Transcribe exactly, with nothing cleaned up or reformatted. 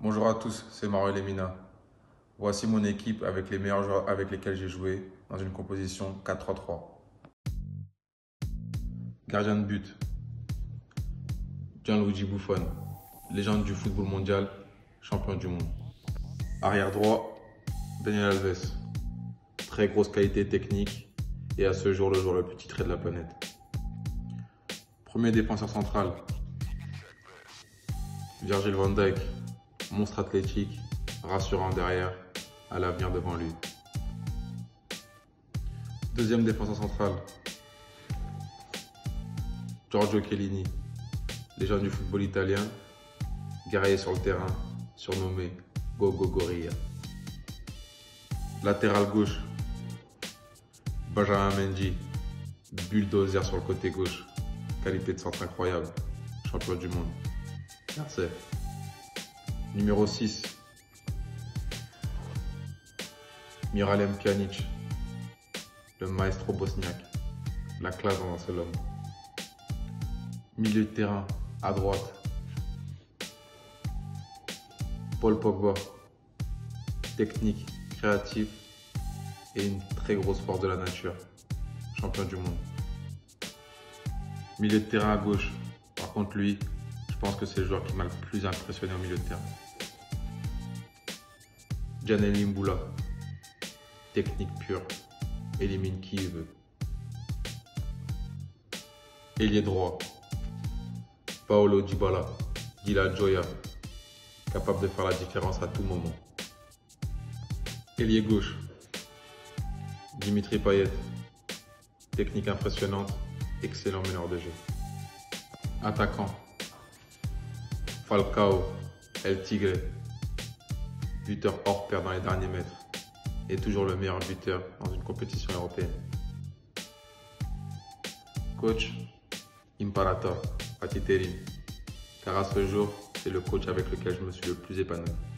Bonjour à tous, c'est Mario Lemina. Voici mon équipe avec les meilleurs joueurs avec lesquels j'ai joué dans une composition quatre trois trois. Gardien de but, Gianluigi Buffon, légende du football mondial, champion du monde. Arrière droit, Daniel Alves, très grosse qualité technique et à ce jour le joueur le plus titré de la planète. Premier défenseur central, Virgil van Dijk, monstre athlétique, rassurant derrière, à l'avenir devant lui. Deuxième défenseur central, Giorgio Chiellini, légende du football italien, guerrier sur le terrain, surnommé Gogo Gorilla. Latéral gauche, Benjamin Mendy, bulldozer sur le côté gauche, qualité de centre incroyable, champion du monde. Merci. Numéro six, Miralem Pjanic, le maestro bosniaque, la classe dans un seul homme. Milieu de terrain, à droite, Paul Pogba, technique, créatif et une très grosse force de la nature, champion du monde. Milieu de terrain à gauche, par contre lui, je pense que c'est le joueur qui m'a le plus impressionné au milieu de terrain. Gianelli Mboula, technique pure, élimine qui il veut. Ailier droit, Paolo Dybala, Di La Gioia, capable de faire la différence à tout moment. Ailier gauche, Dimitri Payet, technique impressionnante, excellent meneur de jeu. Attaquant, Falcao, El Tigre, buteur hors pair dans les derniers mètres et toujours le meilleur buteur dans une compétition européenne. Coach, Imperator Fatih Terim, car à ce jour, c'est le coach avec lequel je me suis le plus épanoui.